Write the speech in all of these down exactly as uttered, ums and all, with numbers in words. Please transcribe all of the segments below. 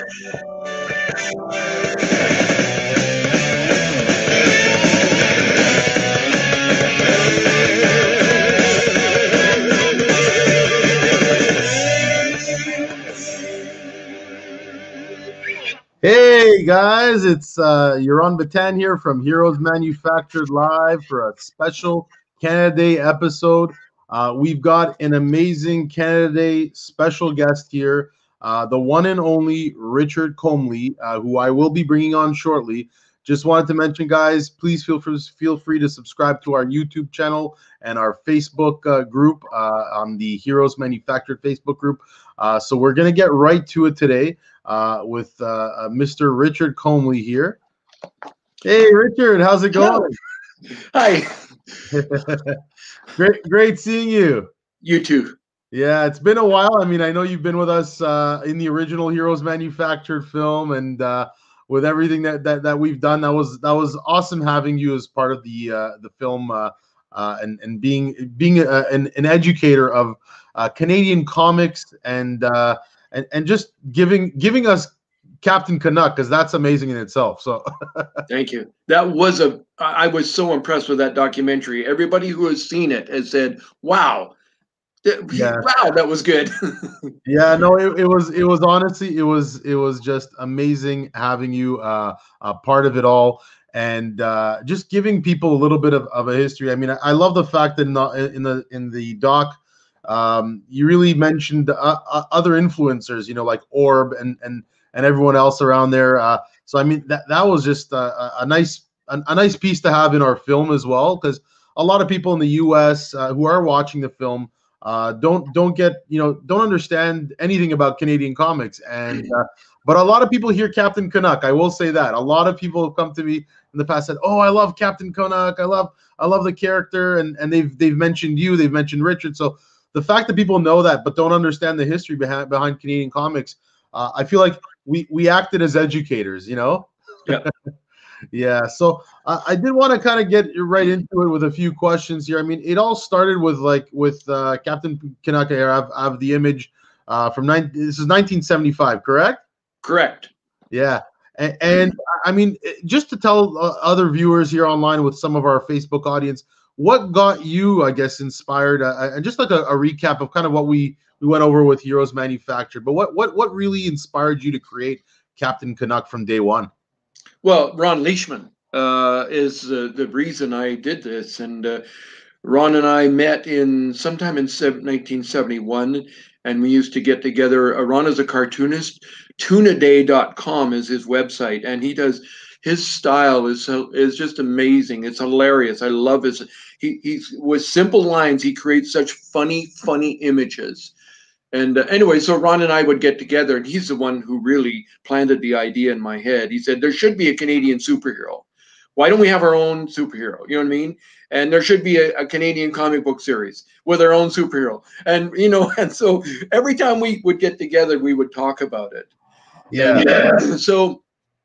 Hey guys, it's uh, Yaron Batan here from Heroes Manufactured Live for a special Canada Day episode. Uh, we've got an amazing Canada Day special guest here, uh, the one and only Richard Comely, uh, who I will be bringing on shortly. Just wanted to mention, guys, please feel free, feel free to subscribe to our YouTube channel and our Facebook uh, group uh, on the Heroes Manufactured Facebook group. Uh, so we're going to get right to it today. Uh, with uh, uh, Mister Richard Comely here. Hey, Richard, how's it going? Hi. great, great seeing you. You too. Yeah, it's been a while. I mean, I know you've been with us uh, in the original Heroes Manufactured film, and uh, with everything that, that that we've done. That was that was awesome having you as part of the uh, the film uh, uh, and and being being a, an, an educator of uh, Canadian comics and. Uh, And, and just giving giving us Captain Canuck, because that's amazing in itself. So thank you. That was a I was so impressed with that documentary. Everybody who has seen it has said, "Wow, yeah. wow, that was good." Yeah, no, it, it was it was honestly it was it was just amazing having you uh, a part of it all, and uh, just giving people a little bit of, of a history. I mean, I, I love the fact that in the in the in the doc. Um, you really mentioned uh, uh, other influencers, you know, like Orb and and and everyone else around there. Uh, so I mean, that that was just a, a nice a, a nice piece to have in our film as well, because a lot of people in the U S uh, who are watching the film uh, don't don't get you know don't understand anything about Canadian comics, and uh, but a lot of people hear Captain Canuck. I will say that a lot of people have come to me in the past said, "Oh, I love Captain Canuck. I love I love the character," and and they've they've mentioned you, they've mentioned Richard, so. The fact that people know that but don't understand the history behind behind Canadian comics, uh, I feel like we we acted as educators, you know. Yeah. Yeah. So uh, I did want to kind of get right into it with a few questions here. I mean, it all started with like with uh, Captain Canuck here. I have, I have the image uh, from nine. This is nineteen seventy-five, correct? Correct. Yeah. And, and I mean, just to tell uh, other viewers here online with some of our Facebook audience. What got you, I guess, inspired, uh, and just like a, a recap of kind of what we we went over with Heroes Manufactured, but what what what really inspired you to create Captain Canuck from day one? Well, Ron Leishman uh, is uh, the reason I did this, and uh, Ron and I met in sometime in nineteen seventy-one, and we used to get together. Uh, Ron is a cartoonist. Tunaday dot com is his website, and he does. His style is so is just amazing. It's hilarious. I love his. He he's with simple lines. He creates such funny, funny images. And uh, anyway, so Ron and I would get together, and he's the one who really planted the idea in my head. He said there should be a Canadian superhero. Why don't we have our own superhero? You know what I mean? And there should be a, a Canadian comic book series with our own superhero. And you know, and so every time we would get together, we would talk about it. Yeah. And, uh, so.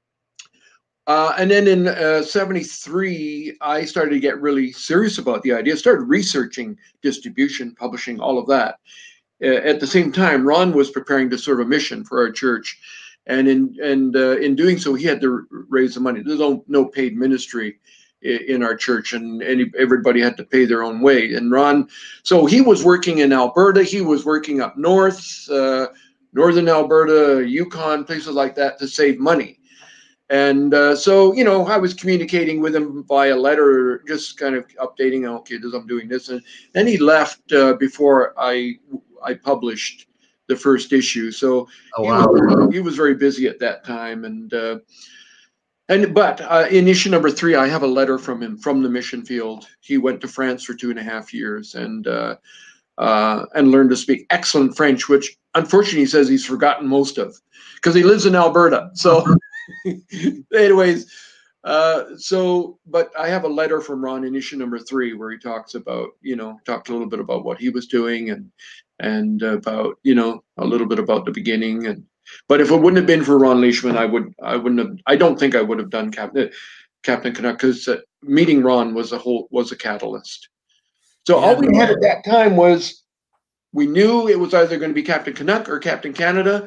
Uh, and then in uh, seventy-three, I started to get really serious about the idea. I started researching distribution, publishing, all of that. Uh, at the same time, Ron was preparing to serve a mission for our church. And in and uh, in doing so, he had to raise the money. There's no, no paid ministry in, in our church, and any, everybody had to pay their own way. And Ron, so he was working in Alberta. He was working up north, uh, northern Alberta, Yukon, places like that to save money. And uh, so, you know, I was communicating with him via letter, just kind of updating, okay, I'm doing this. And then he left uh, before I I published the first issue. So Oh, he, wow. was, he was very busy at that time. And uh, and but uh, in issue number three, I have a letter from him from the mission field. He went to France for two and a half years and uh, uh, and learned to speak excellent French, which unfortunately he says he's forgotten most of because he lives in Alberta. So. Anyways, uh, so, but I have a letter from Ron in issue number three where he talks about, you know, talked a little bit about what he was doing and and about, you know, a little bit about the beginning. And but if it wouldn't have been for Ron Leishman, I would, I wouldn't have, I don't think I would have done Captain Captain Canuck because uh, meeting Ron was a whole was a catalyst. So yeah. All we had at that time was we knew it was either going to be Captain Canuck or Captain Canada.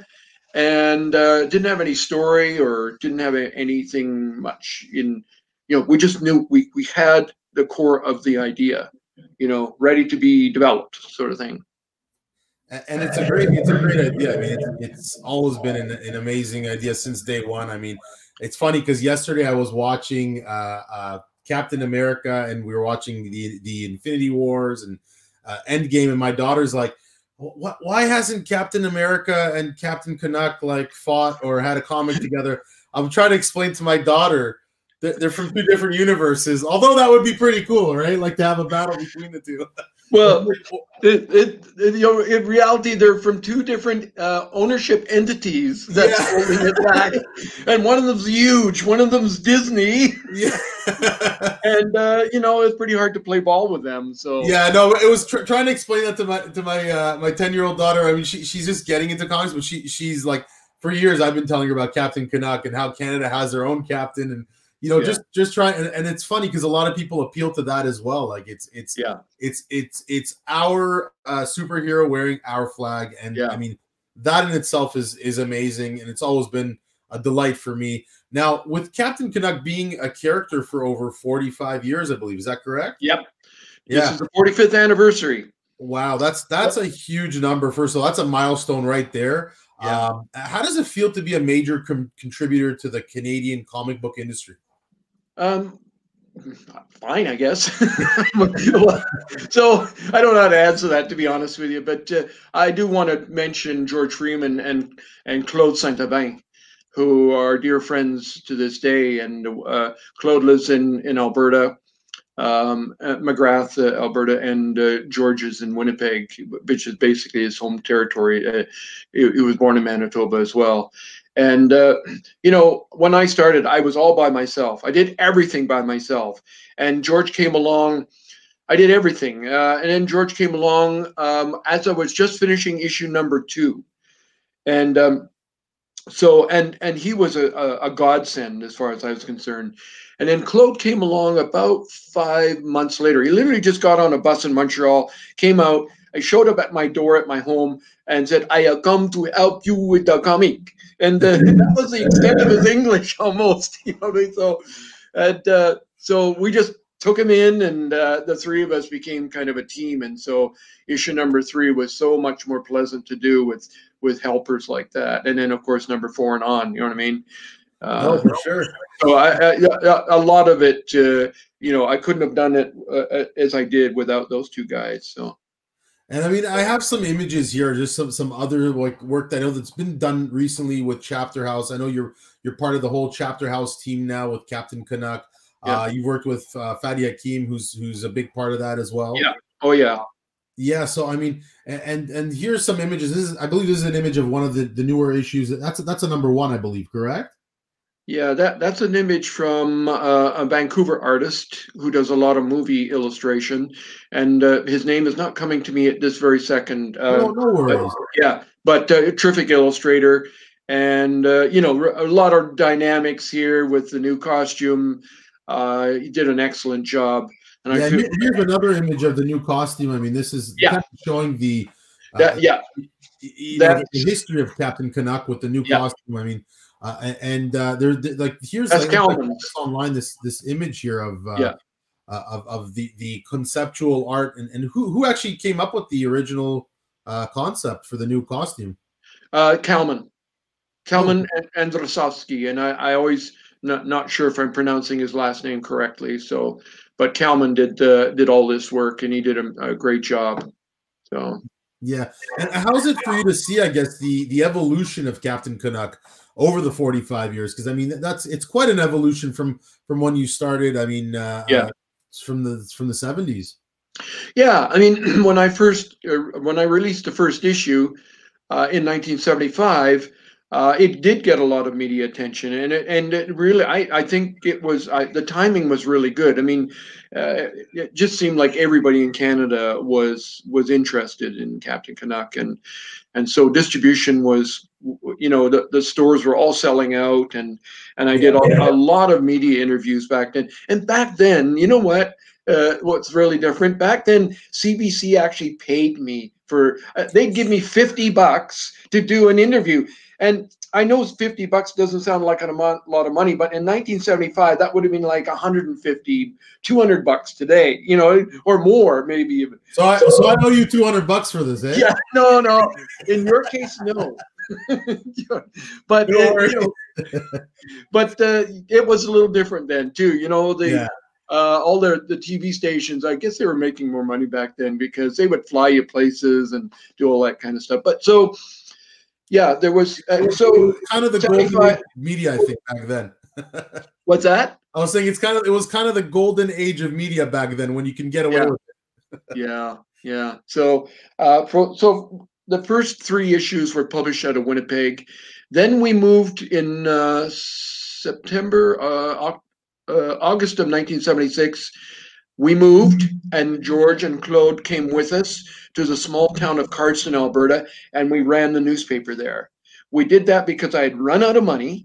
and uh, didn't have any story or didn't have anything much in, you know, we just knew we, we had the core of the idea, you know, ready to be developed, sort of thing. And it's a great, it's a great idea. I mean, it's, it's always been an, an amazing idea since day one. I mean, it's funny because yesterday I was watching uh, uh, Captain America, and we were watching the the Infinity Wars and uh, Endgame, and my daughter's like, "What? Why hasn't Captain America and Captain Canuck like fought or had a comic together?" I'm trying to explain to my daughter that they're from two different universes. Although that would be pretty cool, right? Like to have a battle between the two. Well, it, it, it, you know, in reality, they're from two different uh, ownership entities that's yeah. holding it back, and one of them's huge, one of them's Disney, yeah. and uh, you know, it's pretty hard to play ball with them. So yeah, no, it was tr trying to explain that to my to my uh, my ten year old daughter. I mean, she she's just getting into comics, but she she's like, for years I've been telling her about Captain Canuck and how Canada has their own captain, and you know, yeah. just just trying, and, and it's funny because a lot of people appeal to that as well. Like it's it's yeah, it's it's it's our uh, superhero wearing our flag, and yeah. I mean that in itself is is amazing, and it's always been a delight for me. Now, with Captain Canuck being a character for over forty-five years, I believe, is that correct? Yep. Yeah. This is the forty-fifth anniversary. Wow, that's that's a huge number. First of all, that's a milestone right there. Yeah. Um, how does it feel to be a major com contributor to the Canadian comic book industry? Um, fine, I guess. So I don't know how to answer that, to be honest with you, but uh, I do want to mention George Freeman and and Claude Saint-Aubin, who are dear friends to this day. And uh, Claude lives in in Alberta, um, at McGrath, uh, Alberta, and uh, George is in Winnipeg, which is basically his home territory. Uh, he, he was born in Manitoba as well. And, uh, you know, when I started, I was all by myself. I did everything by myself. And George came along. I did everything. Uh, and then George came along um, as I was just finishing issue number two. And um, so, and and he was a, a, a godsend as far as I was concerned. And then Claude came along about five months later. He literally just got on a bus in Montreal, came out. I showed up at my door at my home and said, "I have come to help you with the comic." And uh, that was the extent of his English almost, you know. So, and uh, so we just took him in, and uh, the three of us became kind of a team. And so issue number three was so much more pleasant to do with with helpers like that. And then of course number four and on, you know what I mean? Uh, oh, for sure. So I, I, a lot of it, uh, you know, I couldn't have done it uh, as I did without those two guys. So. And I mean, I have some images here, just some some other like work that I know that's been done recently with Chapter House. I know you're you're part of the whole Chapter House team now with Captain Canuck. Yeah. Uh, you've worked with uh, Fadi Hakim, who's who's a big part of that as well. Yeah. Oh yeah. Yeah. So I mean, and and here's some images. This is, I believe, this is an image of one of the the newer issues. That's a, that's a number one, I believe. Correct? Yeah, that that's an image from uh, a Vancouver artist who does a lot of movie illustration, and uh, his name is not coming to me at this very second. Uh, no, no worries. But, yeah, but uh, a terrific illustrator, and uh, you know, a lot of dynamics here with the new costume. Uh, he did an excellent job. And yeah, I feel, here's another image of the new costume. I mean, this is yeah. kind of showing the uh, that, yeah you know, the history of Captain Canuck with the new yeah. costume. I mean. Uh, and uh, there, like, here's That's like, online this this image here of uh, yeah. uh, of of the the conceptual art, and and who who actually came up with the original uh, concept for the new costume? Uh, Kalman, Kalman oh. and Androsovsky, and I I always not not sure if I'm pronouncing his last name correctly. So, but Kalman did uh, did all this work, and he did a, a great job. So. Yeah, and how's it for you to see, I guess, the the evolution of Captain Canuck over the forty-five years? Because I mean, that's it's quite an evolution from from when you started. I mean, uh, yeah, uh, from the from the seventies. Yeah, I mean, when I first uh, when I released the first issue uh, in nineteen seventy-five, uh, it did get a lot of media attention, and it, and it really, I I think it was I, the timing was really good. I mean. Uh, it just seemed like everybody in Canada was was interested in Captain Canuck, and and so distribution was, you know, the, the stores were all selling out, and and I did a, a lot of media interviews back then. And back then, you know what? Uh, what's really different? Back then, C B C actually paid me for uh, they'd give me fifty bucks to do an interview. And I know fifty bucks doesn't sound like a lot of money, but in nineteen seventy-five, that would have been like one hundred fifty, two hundred bucks today, you know, or more, maybe even. So I, so, so I owe you two hundred bucks for this, eh? Yeah, no, no. In your case, no. But, it, you know, but uh, it was a little different then, too. You know, the, yeah. uh, all the, the T V stations, I guess they were making more money back then because they would fly you places and do all that kind of stuff. But so, yeah, there was uh, so kind of the golden media, I think, back then. What's that? I was saying it's kind of it was kind of the golden age of media back then when you can get away yeah. with it. yeah, yeah. So, uh, for, so the first three issues were published out of Winnipeg. Then we moved in uh, September, uh, uh, August of nineteen seventy-six. We moved, and George and Claude came with us to the small town of Cardston, Alberta, and we ran the newspaper there. We did that because I had run out of money,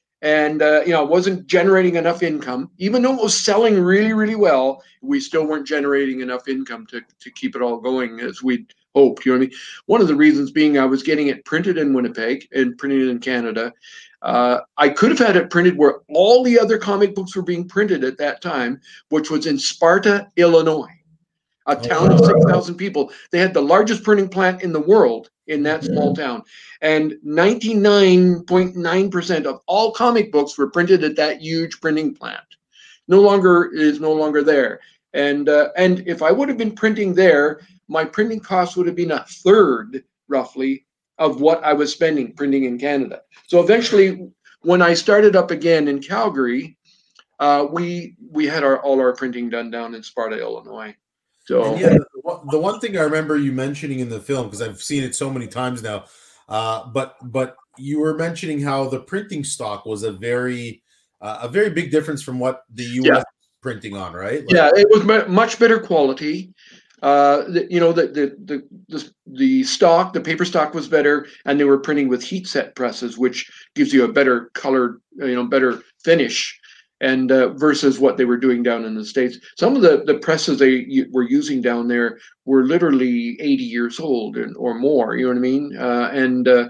and uh, you know, wasn't generating enough income. Even though it was selling really, really well, we still weren't generating enough income to to keep it all going as we'd hoped. You know what I mean? One of the reasons being I was getting it printed in Winnipeg and printed in Canada. Uh, I could have had it printed where all the other comic books were being printed at that time, which was in Sparta, Illinois, a town of six thousand people. They had the largest printing plant in the world in that small town. And ninety-nine point nine percent of all comic books were printed at that huge printing plant. No longer is no longer there. And, uh, and if I would have been printing there, my printing costs would have been a third, roughly, of what I was spending printing in Canada. So eventually, when I started up again in Calgary, uh, we we had our all our printing done down in Sparta, Illinois. So yeah, the, the one thing I remember you mentioning in the film, because I've seen it so many times now, uh, but but you were mentioning how the printing stock was a very uh, a very big difference from what the U S yeah. printing on, right? Like, yeah, it was much better quality. Uh, the, you know, the, the the the the stock, the paper stock was better, and they were printing with heat set presses, which gives you a better colored, you know, better finish, and uh, versus what they were doing down in the States. Some of the the presses they were using down there were literally eighty years old and or more. You know what I mean? Uh, and uh,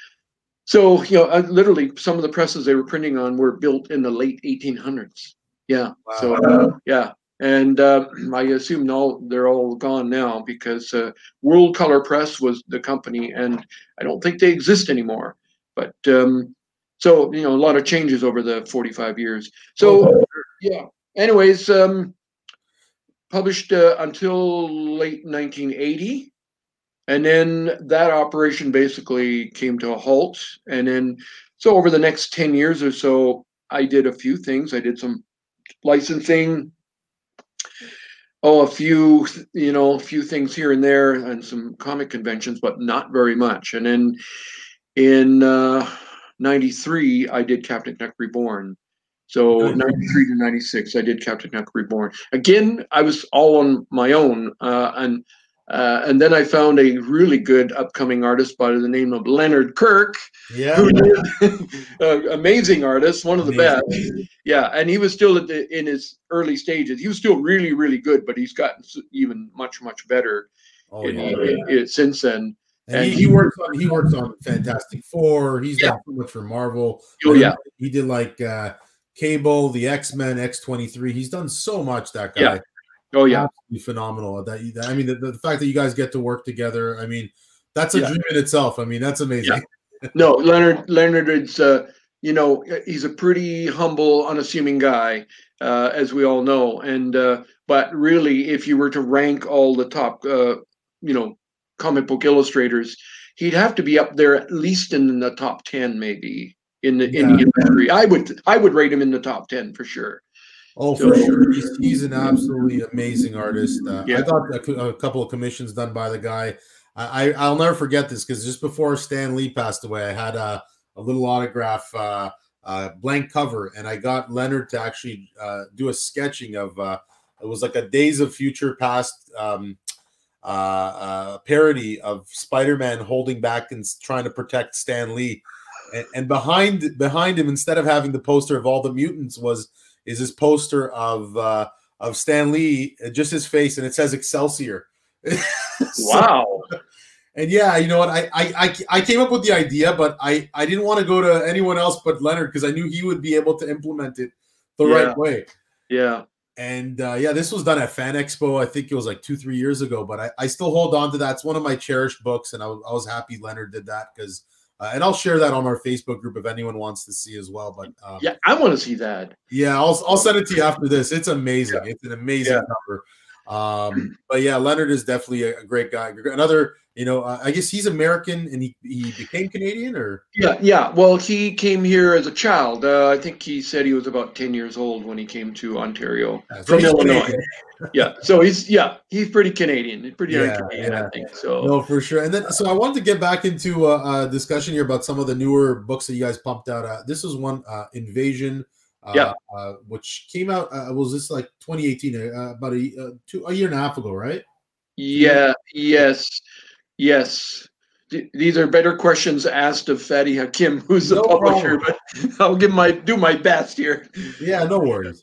so, you know, uh, literally some of the presses they were printing on were built in the late eighteen hundreds. Yeah. Wow. So uh, yeah. And uh, I assume no, they're all gone now because uh, World Color Press was the company, and I don't think they exist anymore. But um, so, you know, a lot of changes over the forty-five years. So, yeah. Anyways, um, published uh, until late nineteen eighty. And then that operation basically came to a halt. And then, so over the next ten years or so, I did a few things. I did some licensing. Oh, a few, you know, a few things here and there and some comic conventions, but not very much. And then in uh, ninety-three, I did Captain Knuck Reborn. So ninety-three to ninety-six, I did Captain Knuck Reborn. Again, I was all on my own. Uh, and uh, and then I found a really good upcoming artist by the name of Leonard Kirk. Yeah. Who did, uh, amazing artist, one of the amazing. best. Yeah, and he was still at the, in his early stages. He was still really, really good, but he's gotten even much, much better oh, in, yeah, in, yeah. In, since then. And, and he, he works on he works on Fantastic Four. He's yeah. done so much for Marvel. Oh yeah, he did like uh, Cable, the X-Men, X twenty-three. He's done so much. That guy. Yeah. Oh yeah, absolutely phenomenal. That I mean, the, the fact that you guys get to work together. I mean, that's a yeah. dream in itself. I mean, that's amazing. Yeah. No, Leonard. Leonard is. Uh, You know, he's a pretty humble, unassuming guy, uh, as we all know. And uh, but really, if you were to rank all the top, uh, you know, comic book illustrators, he'd have to be up there at least in the top ten, maybe in the yeah. in the industry. I would I would rate him in the top ten for sure. Oh, so, for sure. He's, he's an absolutely amazing artist. Uh, yeah. I thought a, a couple of commissions done by the guy. I, I I'll never forget this because just before Stan Lee passed away, I had a. a little autograph, uh, uh, blank cover, and I got Leonard to actually uh, do a sketching of, uh, it was like a Days of Future Past um, uh, uh, parody of Spider-Man holding back and trying to protect Stan Lee. And, and behind behind him, instead of having the poster of all the mutants, was is this poster of uh, of Stan Lee, just his face, and it says Excelsior. So, wow. and yeah, you know what? I, I I I came up with the idea, but I I didn't want to go to anyone else but Leonard because I knew he would be able to implement it the Yeah. right way. Yeah. And uh, yeah, this was done at Fan Expo. I think it was like two, three years ago, but I, I still hold on to that. It's one of my cherished books, and I was, I was happy Leonard did that because, uh, and I'll share that on our Facebook group if anyone wants to see as well. But um, Yeah, I want to see that. yeah, I'll I'll send it to you after this. It's amazing. Yeah. It's an amazing Yeah. cover. Um, but yeah, Leonard is definitely a, a great guy. Another, you know, uh, I guess he's American and he, he became Canadian, or Yeah, yeah. Well, he came here as a child. Uh, I think he said he was about ten years old when he came to Ontario Yeah, so from he's Illinois. Canadian. Yeah, so he's yeah, he's pretty Canadian. He's pretty Yeah, Canadian, yeah. I think. So No, for sure. And then, so I wanted to get back into a, a discussion here about some of the newer books that you guys pumped out. Uh, this is one, uh, Invasion, uh, Yeah. uh, which came out. Uh, was this like twenty eighteen? Uh, about a uh, two a year and a half ago, right? yeah, yes, yes. Th- These are better questions asked of Fadi Hakim, who's the No publisher, but I'll give my do my best here. Yeah, no worries.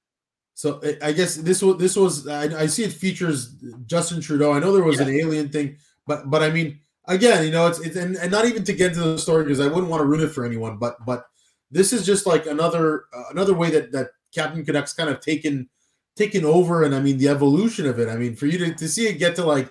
So I- I guess this was this was I, I see it features Justin Trudeau. I know there was an alien thing, but but I mean, again, you know, it's it's and, and not even to get into the story because I wouldn't want to ruin it for anyone. But but this is just like another uh, another way that that Captain Canuck's kind of taken taken over, and I mean the evolution of it. I mean, for you to, to see it get to like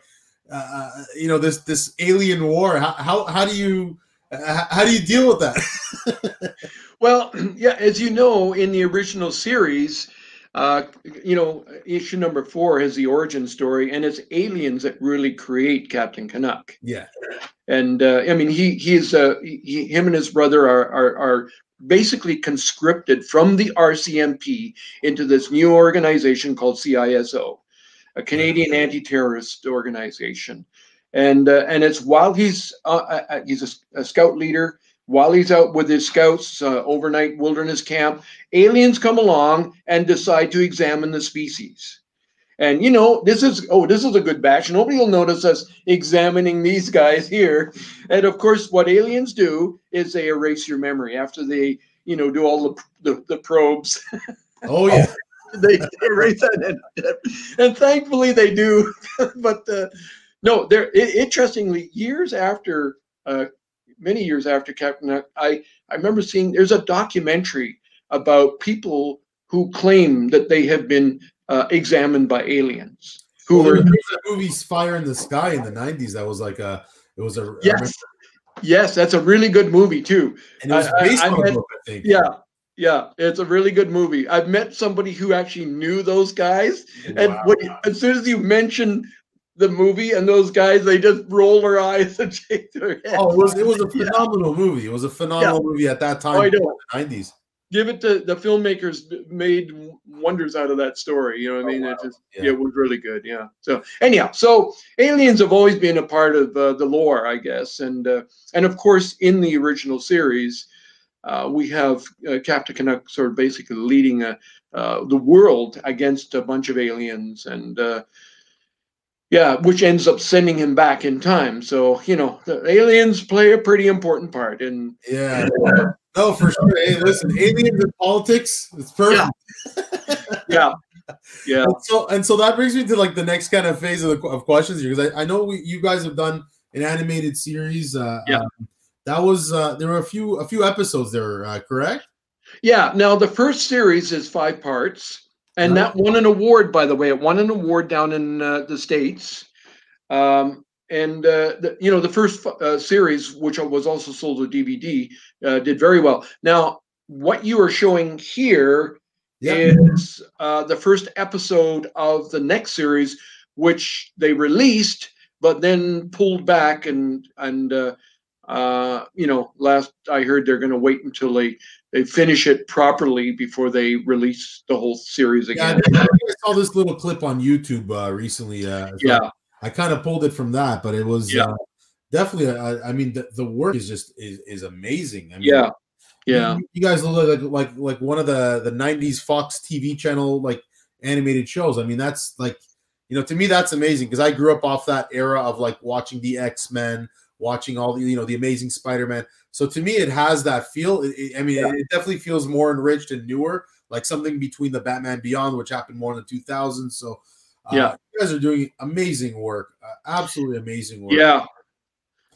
uh, you know this this alien war, how how, how do you uh, how do you deal with that? Well, yeah, as you know, in the original series, uh, you know, issue number four has the origin story, and it's aliens that really create Captain Canuck. Yeah, And uh, I mean, he he's uh, he, him and his brother are, are are basically conscripted from the R C M P into this new organization called C I S O, a Canadian anti-terrorist organization. And uh, and it's while he's uh, uh, he's a, a scout leader. While he's out with his scouts, uh, overnight wilderness camp, aliens come along and decide to examine the species. And you know, this is oh, this is a good batch. Nobody will notice us examining these guys here. And of course, what aliens do is they erase your memory after they, you know, do all the the, the probes. oh yeah. they erase that, and, and thankfully they do. but uh, no, they're it, interestingly, years after. Uh, Many years after Captain Canuck, I, I remember seeing there's a documentary about people who claim that they have been uh, examined by aliens. Who Well, were there was a movie Fire in the Sky in the nineties that was like a it was a yes, yes, that's a really good movie too. and it was I- based I- I on a met- book, I think. Yeah, yeah, it's a really good movie. I've met somebody who actually knew those guys, and Wow. when, as soon as you mention the movie and those guys, they just roll their eyes and shake their head. Oh, it was it was a Yeah. phenomenal movie. It was a phenomenal movie at that time Oh, I in know. the nineties. Give it to the filmmakers made wonders out of that story. You know what I Oh, mean? wow. It just Yeah. yeah. it was really good. Yeah. So anyhow, so aliens have always been a part of uh, the lore, I guess, and uh, and of course in the original series, uh, we have uh, Captain Canuck sort of basically leading a, uh, the world against a bunch of aliens, and uh, yeah, which ends up sending him back in time. So you know, the aliens play a pretty important part in. Yeah. No, for sure. Hey, listen, aliens and politics, it's perfect. Yeah. Yeah. And so and so that brings me to like the next kind of phase of the of questions here because I, I know we, you guys have done an animated series. Uh, Yeah. um, that was uh, there were a few a few episodes there, uh, correct? Yeah. Now the first series is five parts, and that won an award. By the way, it won an award down in uh, the States. Um, and uh, the, you know, the first uh, series, which was also sold as D V D, uh, did very well. Now, what you are showing here Yeah. is uh, the first episode of the next series, which they released, but then pulled back, and and uh, uh, you know, last I heard they're going to wait until they they finish it properly before they release the whole series Yeah, I, again. think I saw this little clip on YouTube uh, recently. Uh, so Yeah. I kind of pulled it from that, but it was Yeah. uh, definitely. Uh, I mean, the, the work is just is, is amazing. I mean, Yeah. Yeah. You, you guys look like like like one of the the nineties Fox T V channel like animated shows. I mean, that's like, you know, to me that's amazing because I grew up off that era of like watching the X-Men, watching all the, you know, the Amazing Spider-Man. So to me, it has that feel. It, it, I mean, Yeah. it, it definitely feels more enriched and newer, like something between the Batman Beyond, which happened more in the two thousands. So uh, Yeah. you guys are doing amazing work, uh, absolutely amazing work. Yeah.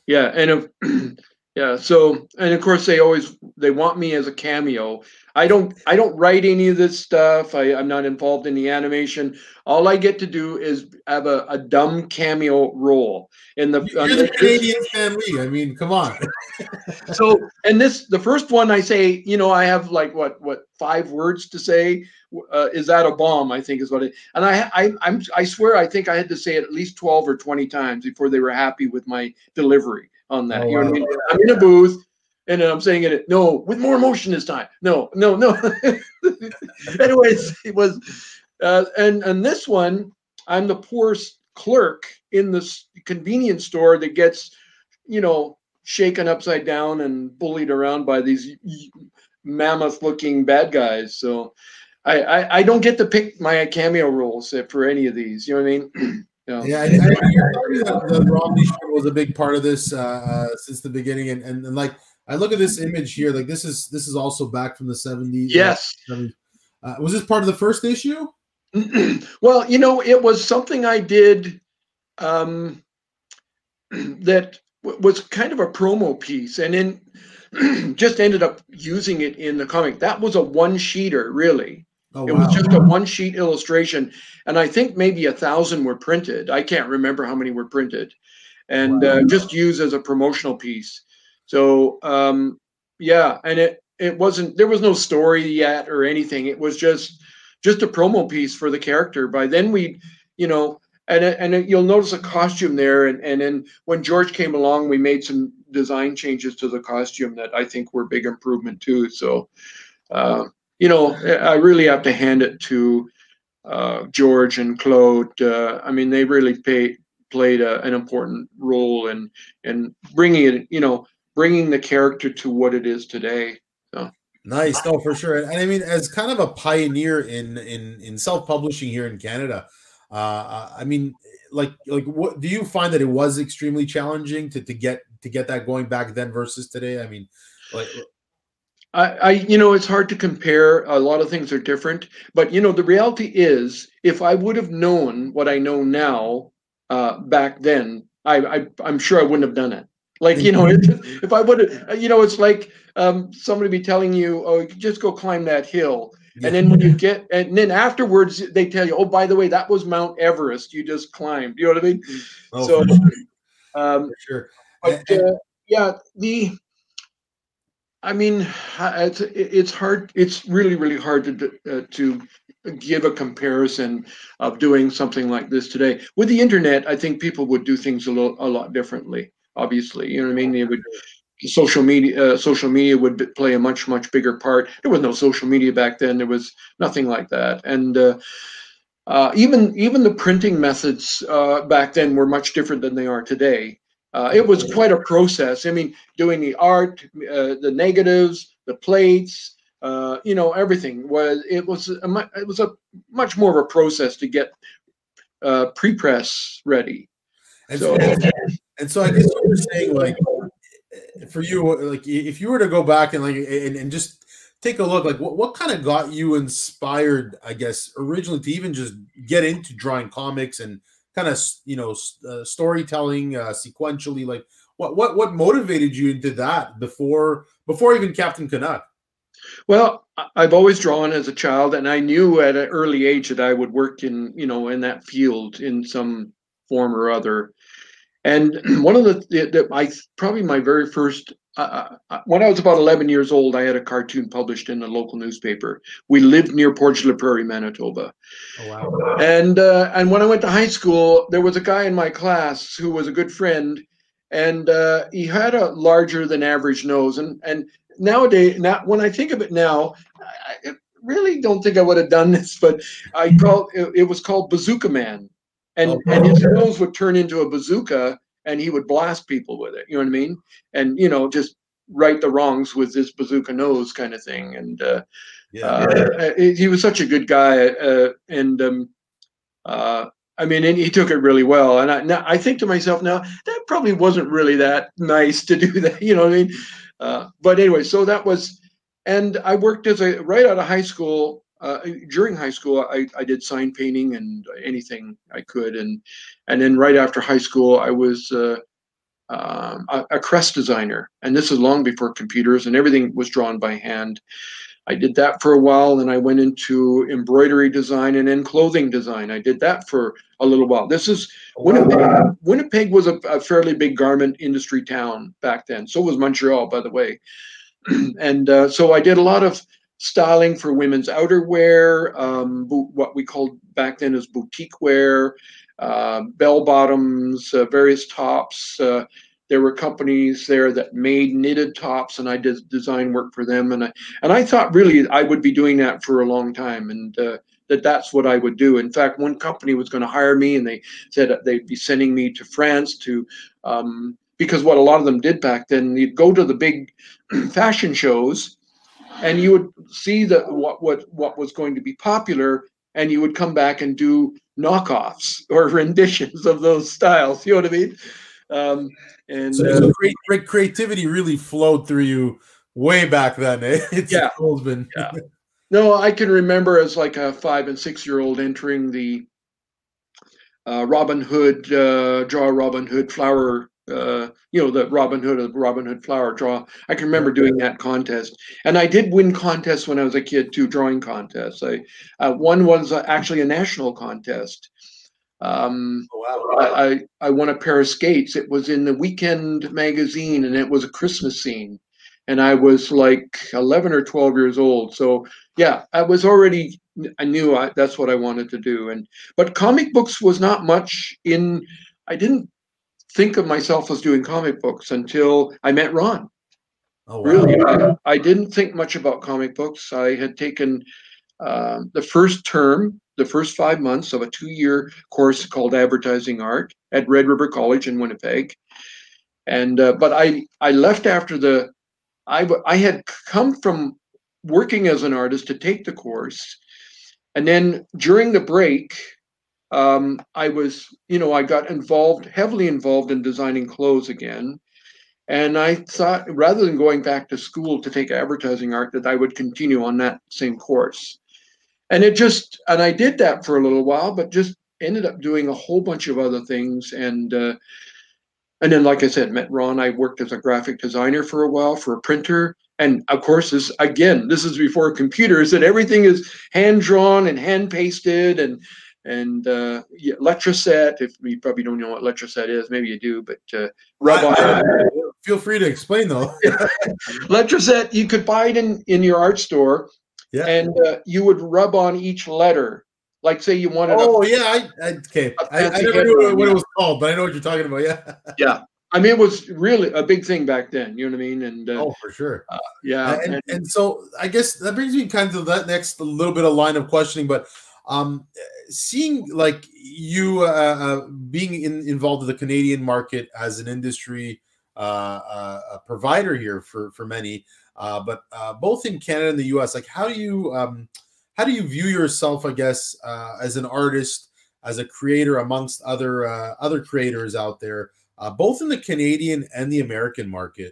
Yeah, and if, yeah, so and of course they always they want me as a cameo. I don't I don't write any of this stuff. I, I'm not involved in the animation. All I get to do is have a, a dumb cameo role in the. You're the Canadian Stan Lee. I mean, come on. So and this the first one I say, you know, I have like what what five words to say. Uh, is that a bomb? I think is what it. And I I I'm I swear I think I had to say it at least twelve or twenty times before they were happy with my delivery on that. Oh, You know wow. what I mean? I'm in a booth. And then I'm saying it, no, with more emotion this time. No, no, no. Anyways, it was, uh, and and this one, I'm the poor clerk in this convenience store that gets, you know, shaken upside down and bullied around by these mammoth-looking bad guys. So I, I I don't get to pick my cameo roles for any of these. You know what I mean? Yeah, yeah I, I, you're telling me that the Romney show was a big part of this uh, uh, since the beginning, and, and and like. I look at this image here. Like this is this is also back from the seventies. Yes. Uh, was this part of the first issue? Well, you know, it was something I did um, that w- was kind of a promo piece, and then just ended up using it in the comic. That was a one-sheeter, really. Oh, it wow. was just a one-sheet illustration, and I think maybe a thousand were printed. I can't remember how many were printed, and wow. uh, just used as a promotional piece. So um, yeah, and it it wasn't there was no story yet or anything. It was just just a promo piece for the character. By then we, you know, and and you'll notice a costume there. And and then when George came along, we made some design changes to the costume that I think were big improvement too. So uh, you know, I really have to hand it to uh, George and Claude. Uh, I mean, they really pay, played a, an important role in in bringing it. You know. Bringing the character to what it is today. So. Nice, no, for sure. And I mean, as kind of a pioneer in in in self-publishing here in Canada, uh, I mean, like like what do you find that it was extremely challenging to to get to get that going back then versus today? I mean, like. I, I you know, it's hard to compare. A lot of things are different, but you know, the reality is, if I would have known what I know now uh, back then, I, I I'm sure I wouldn't have done it. Like, you know, if I would have, you know, it's like um, somebody be telling you, oh, you just go climb that hill. Yeah. And then when you get, and then afterwards they tell you, oh, by the way, that was Mount Everest you just climbed. You know what I mean? Oh, so, for sure. Um, for sure. But uh, yeah, the, I mean, it's, it's hard. It's really, really hard to, uh, to give a comparison of doing something like this today. With the internet, I think people would do things a, little, a lot differently. Obviously, you know what I mean. They would, social media, uh, social media would play a much, much bigger part. There was no social media back then. There was nothing like that, and uh, uh, even even the printing methods uh, back then were much different than they are today. Uh, it was quite a process. I mean, doing the art, uh, the negatives, the plates, uh, you know, everything was. It was a, it was a much more of a process to get uh, pre-press ready. And so. so And so I guess what you're saying, like, for you, like, if you were to go back and like and, and just take a look, like, what, what kind of got you inspired, I guess, originally to even just get into drawing comics and kind of, you know, uh, storytelling uh, sequentially, like, what what what motivated you into that before before even Captain Canuck? Well, I've always drawn as a child, and I knew at an early age that I would work in, you know, in that field in some form or other. And one of the, the, the I probably my very first, uh, when I was about eleven years old, I had a cartoon published in a local newspaper. We lived near Portage la Prairie, Manitoba. Oh, wow. And uh, and when I went to high school, there was a guy in my class who was a good friend, and uh, he had a larger than average nose. And and nowadays, now when I think of it now, I really don't think I would have done this, but I called it, it was called Bazooka Man. And, okay. and his nose would turn into a bazooka, and he would blast people with it. You know what I mean? And, you know, just right the wrongs with this bazooka nose kind of thing. And uh, yeah. uh, he was such a good guy. Uh, and um, uh, I mean, and he took it really well. And I, now I think to myself now, that probably wasn't really that nice to do that. You know what I mean? Uh, but anyway, so that was, and I worked as a, right out of high school. Uh, during high school, I, I did sign painting and anything I could, and and then right after high school, I was uh, um, a, a crest designer, and this is long before computers, and everything was drawn by hand. I did that for a while, and I went into embroidery design and then clothing design. I did that for a little while. This is Winnipeg. Winnipeg was a, a fairly big garment industry town back then. So was Montreal, by the way. And uh, so I did a lot of styling for women's outerwear, um, what we called back then as boutique wear, uh, bell bottoms, uh, various tops. Uh, There were companies there that made knitted tops, and I did design work for them. And I and I thought really I would be doing that for a long time, and uh, that that's what I would do. In fact, one company was going to hire me, and they said they'd be sending me to France to um, because what a lot of them did back then, you'd go to the big fashion shows, and you would see that what what what was going to be popular, and you would come back and do knockoffs or renditions of those styles. You know what I mean? Um, and so, uh, so great, great creativity really flowed through you way back then. Eh? It's yeah, always been. yeah. No, I can remember as like a five and six year old entering the uh, Robin Hood uh, draw Robin Hood flower. Uh, you know, the Robin Hood of Robin Hood flower draw. I can remember doing that contest, and I did win contests when I was a kid too, drawing contests. I uh, one was actually a national contest. Um, oh, wow. I, I won a pair of skates. It was in the Weekend magazine, and it was a Christmas scene. And I was like eleven or twelve years old. So yeah, I was already, I knew I, that's what I wanted to do. And but comic books was not much in, I didn't think of myself as doing comic books until I met Ron. Oh, wow. Really, I, I didn't think much about comic books. I had taken uh, the first term, the first five months of a two-year course called Advertising Art at Red River College in Winnipeg, and uh, but I I left after the I I had come from working as an artist to take the course, and then during the break, um, I was you know I got involved heavily involved in designing clothes again. And I thought rather than going back to school to take advertising art, that I would continue on that same course. And it just, and I did that for a little while, but just ended up doing a whole bunch of other things. And, uh, and then, like I said, met Ron. I worked as a graphic designer for a while for a printer. And of course, this, again, this is before computers, and everything is hand drawn and hand pasted and, and uh, yeah, Letraset. If you probably don't know what Letraset is, maybe you do, but uh, rub I, on. I, feel free to explain though. Letraset, you could buy it in, in your art store. Yeah. And uh, you would rub on each letter. Like say you wanted Oh, a, yeah. I, I, okay. I, I never headline, knew what yeah. it was called, but I know what you're talking about. Yeah. Yeah. I mean, it was really a big thing back then. You know what I mean? And uh, oh, for sure. Uh, yeah. And, and, and so I guess that brings me kind of that next little bit of line of questioning, but um, seeing like you uh, uh, being in, involved in the Canadian market as an industry uh, uh, a provider here for, for many, uh, but uh, both in Canada and the U S, like how do you, um, how do you view yourself, I guess, uh, as an artist, as a creator amongst other, uh, other creators out there, uh, both in the Canadian and the American market?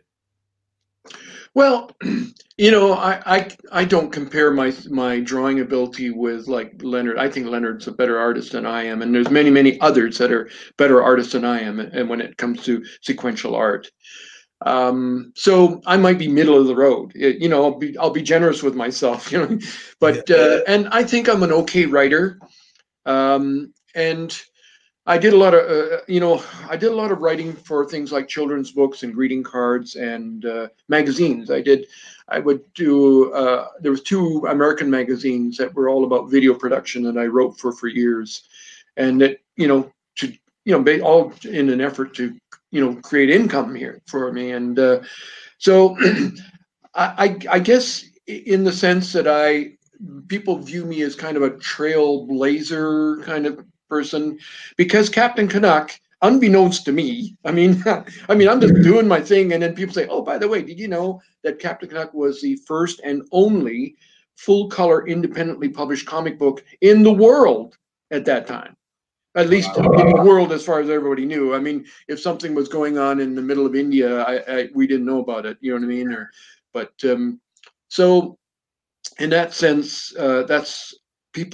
Well, you know, I, I I don't compare my my drawing ability with like Leonard. I think Leonard's a better artist than I am, and there's many many others that are better artists than I am. And when it comes to sequential art, um, so I might be middle of the road. It, you know, I'll be I'll be generous with myself. You know, but uh, and I think I'm an okay writer, um, and. I did a lot of, uh, you know, I did a lot of writing for things like children's books and greeting cards and uh, magazines. I did, I would do, uh, there was two American magazines that were all about video production that I wrote for for years. And that, you know, to, you know, all in an effort to, you know, create income here for me. And uh, so I, I guess in the sense that I, people view me as kind of a trailblazer kind of person, because Captain Canuck, unbeknownst to me, I mean, I mean, I'm just doing my thing, and then people say, "Oh, by the way, did you know that Captain Canuck was the first and only full-color, independently published comic book in the world at that time? At least in the world, as far as everybody knew. I mean, if something was going on in the middle of India, I, I we didn't know about it. You know what I mean? Or, but um, so, in that sense, uh, that's people."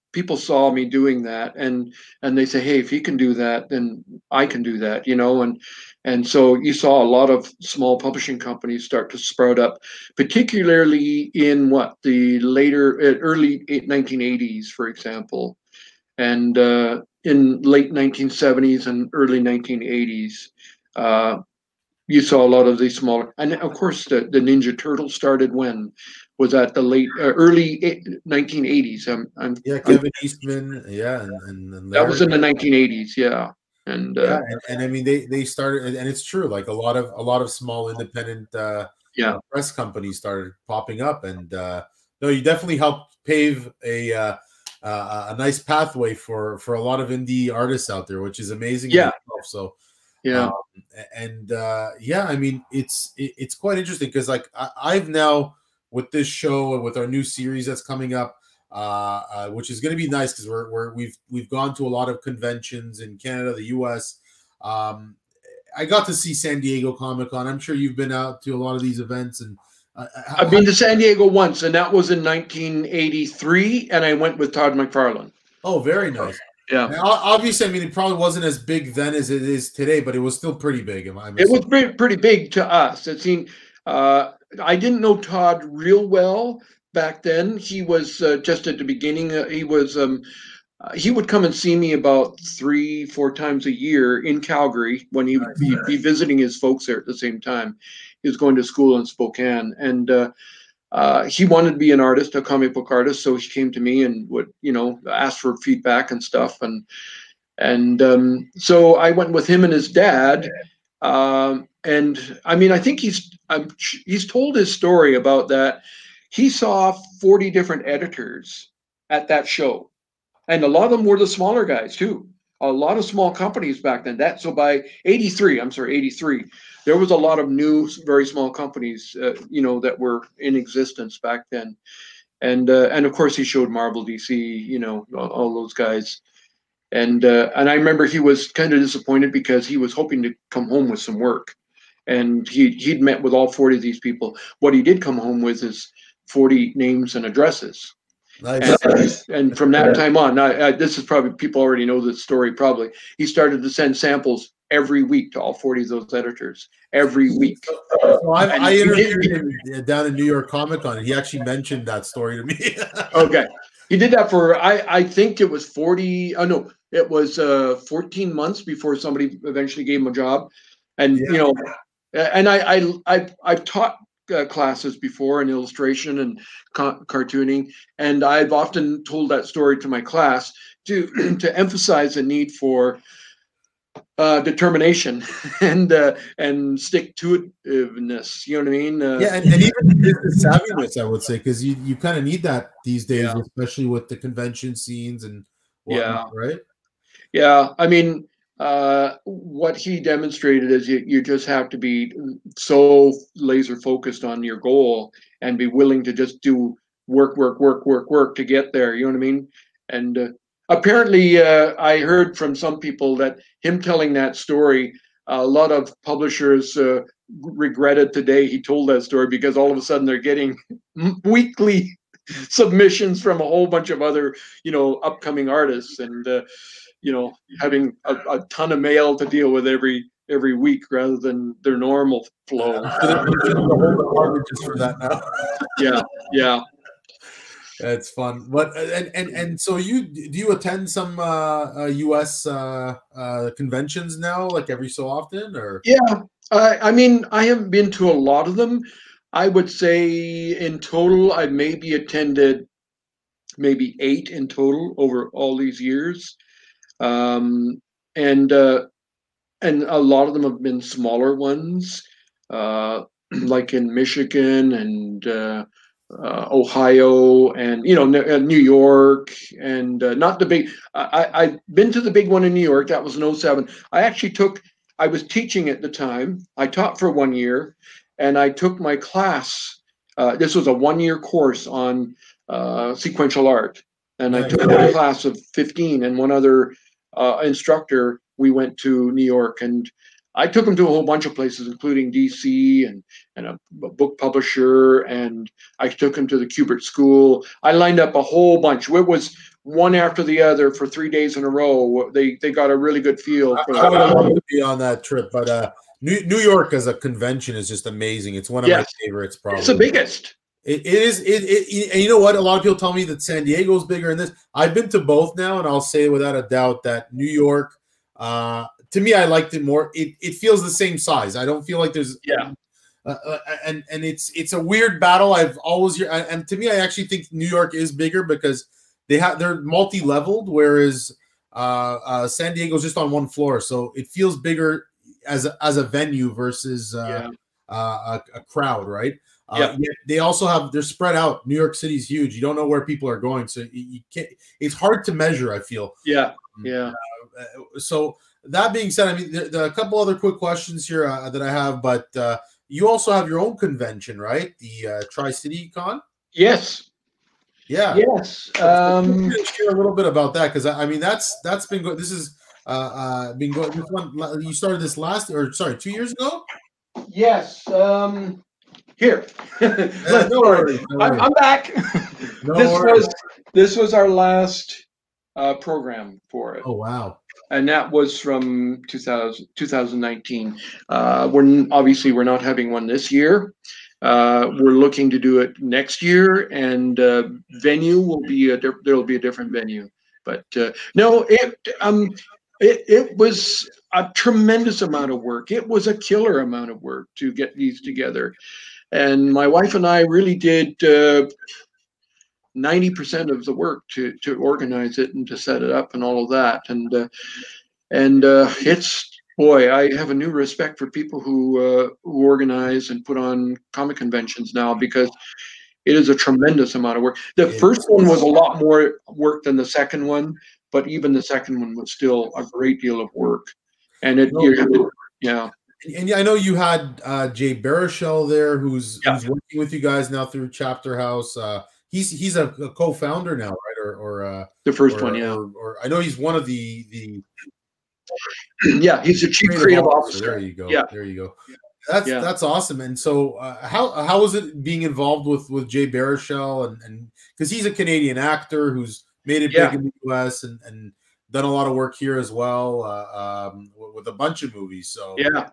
people saw me doing that, and and they say, hey, if he can do that, then I can do that, you know. And and so you saw a lot of small publishing companies start to sprout up, particularly in what the later uh, early nineteen eighties, for example, and uh, in late nineteen seventies and early nineteen eighties. Uh, you saw a lot of these smaller, and of course the, the Ninja Turtles started when was that the late uh, early nineteen eighties. I'm, I'm yeah, Kevin I'm, Eastman, yeah, and, and, and that was in the nineteen eighties, yeah, and uh, yeah, and, and I mean they they started, and it's true, like a lot of a lot of small independent uh, yeah uh, press companies started popping up, and uh, no, you definitely helped pave a uh, uh, a nice pathway for for a lot of indie artists out there, which is amazing. Yeah, so. Yeah, um, and uh, yeah, I mean it's it, it's quite interesting because like I, I've now with this show and with our new series that's coming up, uh, uh, which is going to be nice because we're, we're we've we've gone to a lot of conventions in Canada, the U S. Um, I got to see San Diego Comic Con. I'm sure you've been out to a lot of these events, and uh, I've been to San Diego once, and that was in nineteen eighty-three, and I went with Todd McFarlane. Oh, very nice. Yeah. Now, obviously, I mean, it probably wasn't as big then as it is today, but it was still pretty big. I it was pretty, pretty big to us. It seemed, uh, I didn't know Todd real well back then. He was uh, just at the beginning. Uh, he was, um, uh, he would come and see me about three, four times a year in Calgary when he would be, be visiting his folks there at the same time. He was going to school in Spokane, and uh, Uh, he wanted to be an artist, a comic book artist, so he came to me and would, you know, ask for feedback and stuff, and and um, so I went with him and his dad, um, and I mean, I think he's I'm, he's told his story about that. He saw forty different editors at that show, and a lot of them were the smaller guys too. A lot of small companies back then. That so by eighty-three, I'm sorry, eighty-three. There was a lot of new, very small companies, uh, you know, that were in existence back then, and uh, and of course he showed Marvel, D C, you know, all, all those guys, and uh, and I remember he was kind of disappointed because he was hoping to come home with some work, and he he'd met with all forty of these people. What he did come home with is forty names and addresses. Nice. And, and from that time on, now, uh, this is probably people already know this story. Probably he started to send samples every week to all forty of those editors every week. So I, I interviewed him down in New York Comic Con, and he actually mentioned that story to me. Okay, he did that for I I think it was forty. Oh no, it was uh fourteen months before somebody eventually gave him a job, and yeah. you know, and I I I've, I've taught. Uh, classes before in illustration and ca cartooning, and I've often told that story to my class to to emphasize the need for uh, determination and uh, and stick to itiveness. You know what I mean? Uh, yeah, and, and even business savviness, I would say, because you you kind of need that these days, yeah. especially with the convention scenes and whatnot, yeah, right? Yeah, I mean. Uh, what he demonstrated is you, you just have to be so laser focused on your goal and be willing to just do work, work, work, work, work to get there. You know what I mean? And uh, apparently, uh, I heard from some people that him telling that story, a lot of publishers uh, regretted today he told that story because all of a sudden they're getting weekly submissions from a whole bunch of other, you know, upcoming artists, and uh, you know, having a, a ton of mail to deal with every every week rather than their normal flow. Just for that now. Yeah, yeah, that's fun. But and and and so you do you attend some uh, uh, U S uh, uh, conventions now, like every so often, or? Yeah, I I mean I haven't been to a lot of them. I would say in total I maybe attended maybe eight in total over all these years. Um, and uh, and a lot of them have been smaller ones, uh, like in Michigan and uh, uh, Ohio, and you know, New York, and uh, not the big. I, I've been to the big one in New York. That was in oh seven. I actually took. I was teaching at the time. I taught for one year, and I took my class. Uh, this was a one-year course on uh, sequential art, and I took a class of fifteen and one other. Uh, instructor, we went to New York, and I took him to a whole bunch of places, including D C and and a, a book publisher, and I took him to the Kubert School. I lined up a whole bunch. It was one after the other for three days in a row. They they got a really good feel for I, I would that. love to be on that trip, but uh, New New York as a convention is just amazing. It's one of Yes. my favorites. Probably It's the biggest. It, it is. It, it. And you know what? A lot of people tell me that San Diego's bigger than this. I've been to both now, and I'll say without a doubt that New York. Uh, to me, I liked it more. It it feels the same size. I don't feel like there's Yeah. Uh, uh, and and it's it's a weird battle. I've always and to me, I actually think New York is bigger because they have they're multi-leveled, whereas uh, uh, San Diego's just on one floor, so it feels bigger as a, as a venue versus uh, Yeah. uh, a, a crowd, right? Uh, Yeah. yet they also have they're spread out. New York City's huge. You don't know where people are going, so you, you can't. It's hard to measure. I feel. Yeah. Yeah. Uh, so that being said, I mean, there, there are a couple other quick questions here uh, that I have, but. Uh, You also have your own convention, right? The uh, Tri-City Con. Yes. Yeah. Yes. Um, share a little bit about that because I, I mean that's that's been good. This is uh, uh, been going. This one you started this last or sorry two years ago. yes. Um, here. Uh, no worries, no I'm, worries. I'm back. No this worries. was this was our last uh, program for it. Oh wow. And that was from two thousand, twenty nineteen. Uh, we're obviously we're not having one this year. Uh, we're looking to do it next year, and uh, venue will be a there'll be a different venue. But uh, no, it um it, it was a tremendous amount of work. It was a killer amount of work to get these together, and my wife and I really did. Uh, ninety percent of the work to to organize it and to set it up and all of that. And uh, and uh, it's, boy, I have a new respect for people who uh, who organize and put on comic conventions now, because it is a tremendous amount of work. The It first is. one was a lot more work than the second one, but even the second one was still a great deal of work. And it, No, you have to, yeah. And I know you had uh, Jay Baruchel there, who's Yeah. who's working with you guys now through Chapter House. Uh, he's he's a, a co-founder now, right? Or or uh, The first or, one, yeah. Or, or I know he's one of the the Yeah, he's the chief creative officer. There you go. Yeah. There you go. That's Yeah. that's awesome. And so, uh, how how was it being involved with with Jay Baruchel and and because he's a Canadian actor who's made it Yeah. big in the U S and and done a lot of work here as well uh, um, with, with a bunch of movies. So Yeah.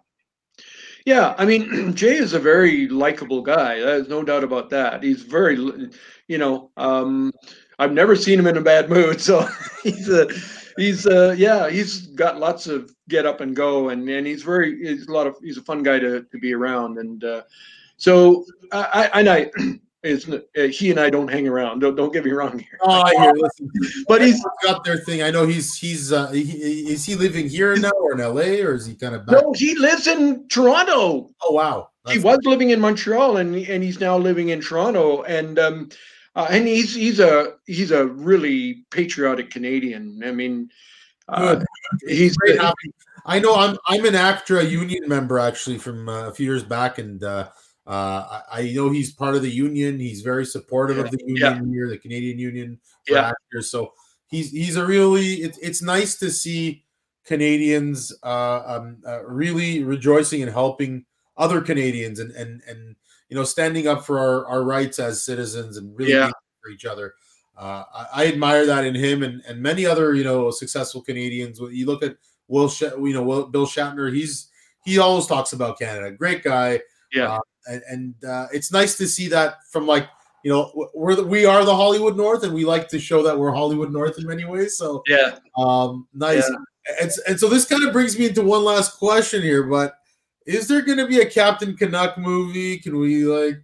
Yeah, I mean, Jay is a very likable guy. There's no doubt about that. He's very, you know, um, I've never seen him in a bad mood. So he's a, he's a, yeah, he's got lots of get up and go, and and he's very, he's a lot of, he's a fun guy to to be around. And uh, so I, I and I, is uh, he and I don't hang around. Don't don't get me wrong here. Oh, I hear. Listen, But he's got their thing. I know he's he's uh, he, is he living here now or in L A or is he kind of back? no, he lives in Toronto. Oh wow, He That's- was living in Montreal, and and he's now living in Toronto, and um, uh, and he's he's a he's a really patriotic Canadian. I mean, uh, Good. he's Great having- I know I'm I'm an ACTRA union member actually from uh, a few years back, and uh, uh, I, I know he's part of the union. He's very supportive of the union here, the Canadian Union for Yeah. actors. So he's he's a really it, it's nice to see Canadians uh, um, uh, really rejoicing and helping other Canadians and and and you know standing up for our, our rights as citizens and really Yeah. being for each other. Uh, I, I admire that in him and, and many other you know successful Canadians. You look at Will, Sh- you know Will, Bill Shatner. He's he always talks about Canada. Great guy. Yeah. Uh, and and uh, it's nice to see that from like you know we're the, we are the Hollywood North, and we like to show that we're Hollywood North in many ways. So yeah, um, nice. Yeah. And, and so this kind of brings me into one last question here, but is there going to be a Captain Canuck movie? Can we like?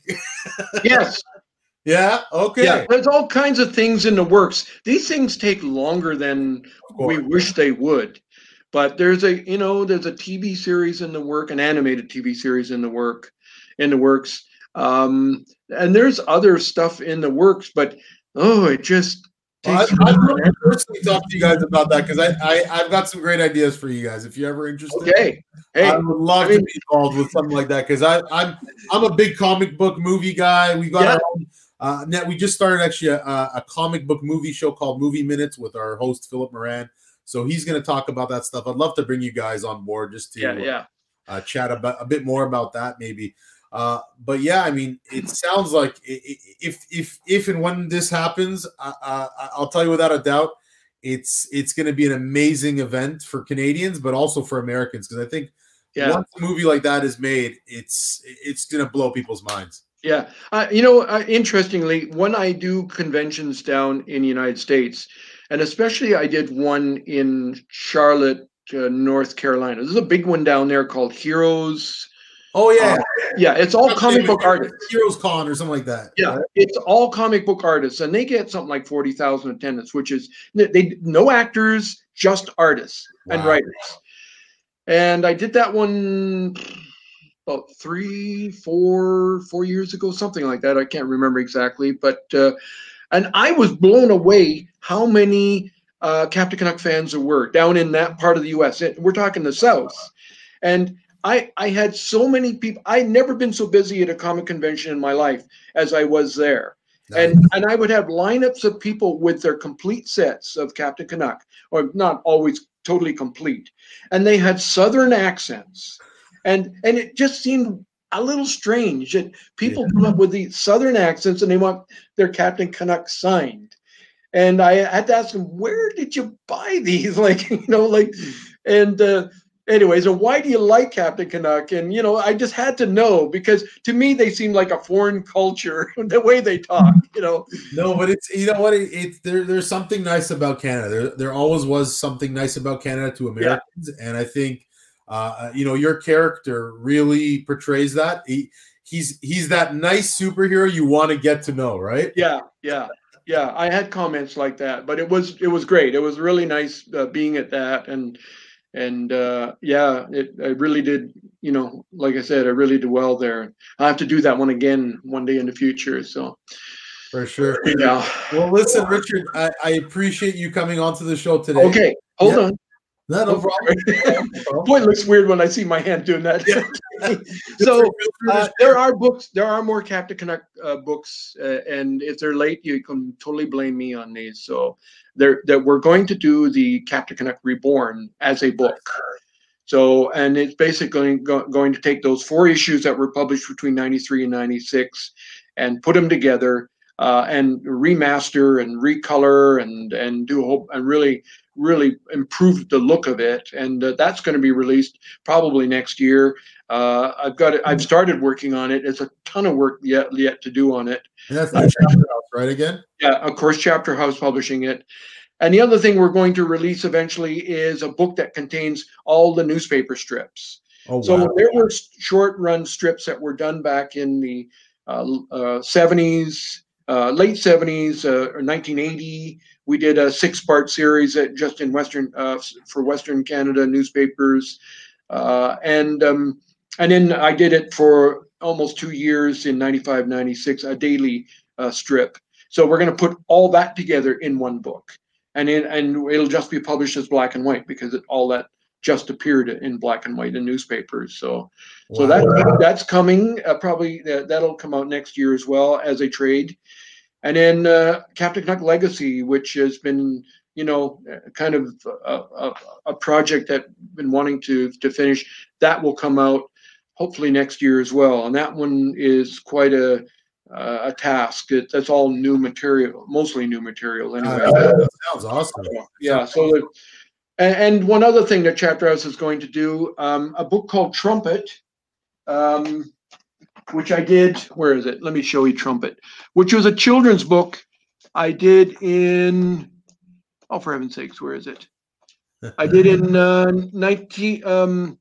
yes, Yeah. Okay. yeah. There's all kinds of things in the works. These things take longer than Of course. we wish they would. But there's a you know there's a T V series in the work, an animated T V series in the work, in the works, um, and there's other stuff in the works. But oh, it just Well, takes. I'd, I'd love to personally talk to you guys about that because I, I I've got some great ideas for you guys if you're ever interested. Okay, hey, I would love I mean- to be involved with something like that because I I'm I'm a big comic book movie guy. We got Yeah. our own. Uh, net, we just started actually a, a comic book movie show called Movie Minutes with our host Philip Moran. So he's going to talk about that stuff. I'd love to bring you guys on board just to yeah, yeah. Uh, chat about a bit more about that maybe. Uh, but yeah, I mean, it sounds like if if if and when this happens, uh, I'll tell you without a doubt, it's it's going to be an amazing event for Canadians, but also for Americans, because I think yeah. once a movie like that is made, it's it's going to blow people's minds. Yeah, uh, you know, uh, interestingly, when I do conventions down in the United States, and especially I did one in Charlotte, uh, North Carolina. There's a big one down there called Heroes. Oh yeah, uh, yeah, it's all comic book artists. Heroes Con or something like that. Yeah, right? It's all comic book artists, and they get something like forty thousand attendance, which is they no actors, just artists wow. and writers. And I did that one about three, four, four years ago, something like that. I can't remember exactly, but uh, and I was blown away how many uh, Captain Canuck fans there were down in that part of the U S. It, we're talking the South, and I I had so many people. I'd never been so busy at a comic convention in my life as I was there. Nice. And and I would have lineups of people with their complete sets of Captain Canuck, or not always totally complete, and they had Southern accents, and and it just seemed a little strange that people yeah. come up with these Southern accents and they want their Captain Canuck signed, and I had to ask them, where did you buy these? Like, you know, like, and uh, anyways, and why do you like Captain Canuck? And, you know, I just had to know, because to me, they seem like a foreign culture, the way they talk, you know. No, but it's, you know what, it, it there, there's something nice about Canada. There, there always was something nice about Canada to Americans. Yeah. And I think, uh, you know, your character really portrays that. He, he's, he's that nice superhero you want to get to know, right? Yeah, yeah. Yeah, I had comments like that, but it was, it was great. It was really nice uh, being at that. And, And uh, yeah, it, I really did, you know, like I said, I really did well there. I have to do that one again one day in the future. So for sure. Yeah. Well, listen, Richard, I, I appreciate you coming onto the show today. Okay, hold yep. on. No, no problem. Boy, it looks weird when I see my hand doing that. Yeah. So uh, there are books. There are more Captain Canuck uh, books, uh, and if they're late, you can totally blame me on these. So there, that we're going to do the Captain Canuck Reborn as a book. So, and it's basically go going to take those four issues that were published between ninety-three and ninety-six, and put them together uh, and remaster and recolor and and do a whole and really. really improved the look of it, and uh, that's going to be released probably next year. Uh, I've got it. I've started working on it. It's a ton of work yet yet to do on it. And that's not Chapter House, right? Again, yeah, of course, Chapter House publishing it. And the other thing we're going to release eventually is a book that contains all the newspaper strips. Oh, wow. So there were short run strips that were done back in the uh, uh, seventies, uh, late seventies, uh, or nineteen eighty. We did a six-part series at, just in Western uh, for Western Canada newspapers, uh, and um, and then I did it for almost two years in ninety-five, ninety-six, a daily uh, strip. So we're going to put all that together in one book, and in, and it'll just be published as black and white, because it, all that just appeared in black and white in newspapers. So wow. so that that's coming. Uh, probably uh, that'll come out next year as well as a trade. And then uh, Captain Canuck Legacy, which has been, you know, kind of a, a, a project that I've been wanting to to finish. That will come out hopefully next year as well. And that one is quite a uh, a task. It, that's all new material, mostly new material anyway. Uh, that sounds awesome. Yeah. So, the, and, and one other thing that Chapter House is going to do, um, a book called Trumpet. Um, which I did, where is it? Let me show you Trumpet, which was a children's book I did in, oh, for heaven's sakes, where is it? I did in uh, nineteen, um,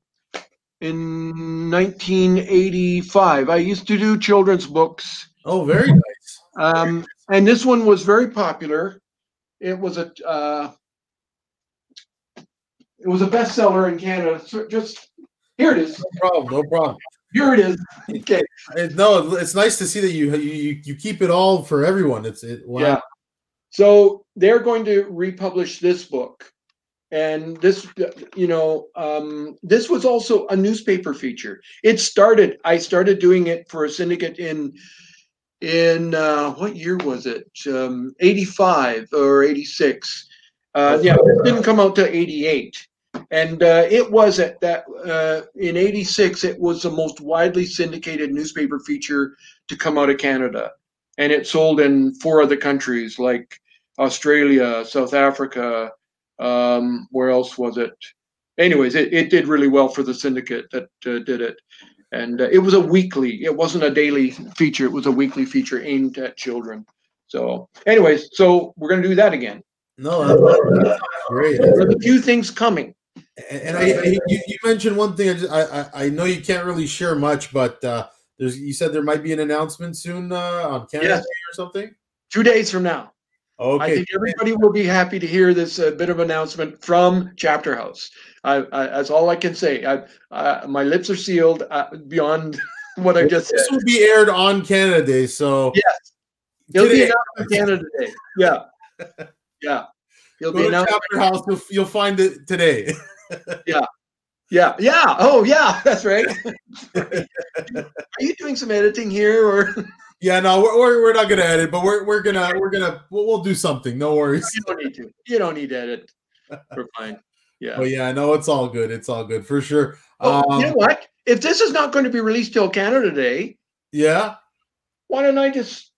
in nineteen eighty-five. I used to do children's books. Oh, very nice. Um, and this one was very popular. It was a, uh, it was a bestseller in Canada. So just, here it is. No problem, no problem. Here it is. Okay. No, it's nice to see that you you you keep it all for everyone. It's it. Wow. Yeah. So they're going to republish this book, and this, you know, um, this was also a newspaper feature. It started. I started doing it for a syndicate in in uh, what year was it? Um, eighty-five or eighty-six. Uh, yeah, it didn't come out till eighty-eight. And uh, it was at that uh, in eighty-six. It was the most widely syndicated newspaper feature to come out of Canada, and it sold in four other countries like Australia, South Africa. Um, where else was it? Anyways, it, it did really well for the syndicate that uh, did it. And uh, it was a weekly. It wasn't a daily feature. It was a weekly feature aimed at children. So, anyways, so we're going to do that again. No, that's, that's great. There's a few things coming. And, and I, I, you, you mentioned one thing. I, just, I I know you can't really share much, but uh, there's you said there might be an announcement soon uh, on Canada Yes. Day or something. Two days from now. Okay. I think everybody will be happy to hear this uh, bit of announcement from Chapter House. I, I, that's all I can say. I, uh, my lips are sealed uh, beyond what I just This said. will be aired on Canada Day, so Yes, it'll be today. announced on Canada Day. Yeah, yeah, it'll Go be to announced. Chapter House. You'll, you'll find it today. Yeah, yeah. Oh, yeah. That's right. Are you doing some editing here, or Yeah, no, we're, we're, we're not gonna edit, but we're we're gonna we're gonna we'll, we'll do something. No worries. you don't need to? You don't need to edit. We're fine. Yeah. But yeah, no, it's all good. It's all good for sure. Oh, Um, you know what? If this is not going to be released till Canada Day, yeah, why don't I just?